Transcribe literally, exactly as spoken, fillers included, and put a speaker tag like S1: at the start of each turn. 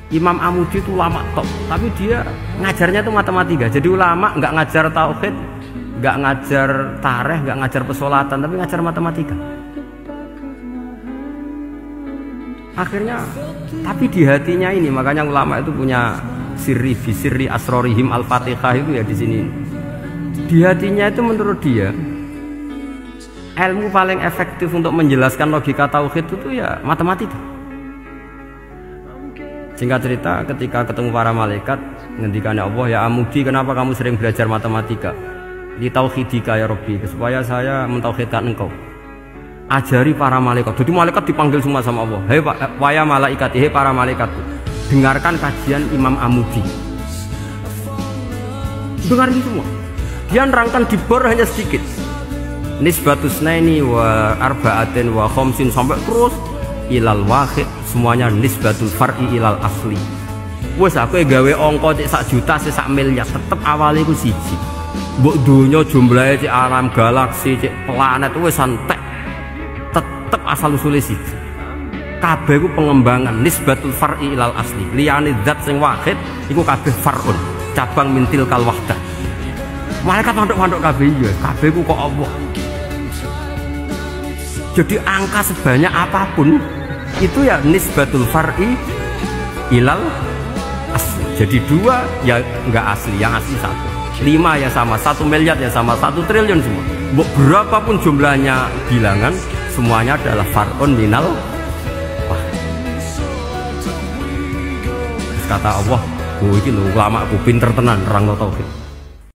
S1: Imam Amudi itu ulama top, tapi dia ngajarnya itu matematika. Jadi ulama nggak ngajar tauhid, nggak ngajar tarikh, nggak ngajar pesolatan, tapi ngajar matematika. Akhirnya, tapi di hatinya ini, makanya ulama itu punya sirri, bisirri asrorihim al-fatihah itu ya di sini. Di hatinya itu menurut dia, ilmu paling efektif untuk menjelaskan logika tauhid itu ya matematika. Singkat cerita, ketika ketemu para malaikat, ngendikannya Allah, ya Amudi, kenapa kamu sering belajar matematika? Di tauhidika ya Rabbi, supaya saya mentauhidkan engkau. Ajari para malaikat. Jadi malaikat dipanggil semua sama Allah. Hei waya malaikat, hei para malaikatku, dengarkan kajian Imam Amudi. Dengarin semua. Dia nerangkan di bor hanya sedikit. Nisbatus naini wa arba'atin wa khamsin sampai terus ilal wahid, semuanya nisbatul far'i ilal asli. Wes aku gawe angka cek sak juta cek sak miliar, tetep awalnya ku siji. Mbok donya jumlahe cek alam galaksi cek planet wes santek, tetep asal usule siji. Kabeh ku pengembangan nisbatul far'i ilal asli. Liyane zat sing wahid iku kabeh far'un, cabang mintil kal wahdah. Malaikat manduk-manduk kabeh ya, kabeh ku kok Allah. Jadi angka sebanyak apapun itu ya nisbatul far'i ilal asli. Jadi dua ya enggak asli, yang asli satu. Lima ya sama, satu miliar ya sama, satu triliun semua. Berapapun jumlahnya bilangan, semuanya adalah far'un minal wah. Kata Allah, oh ini lho ulama aku pinter tenan nerangno tauhid.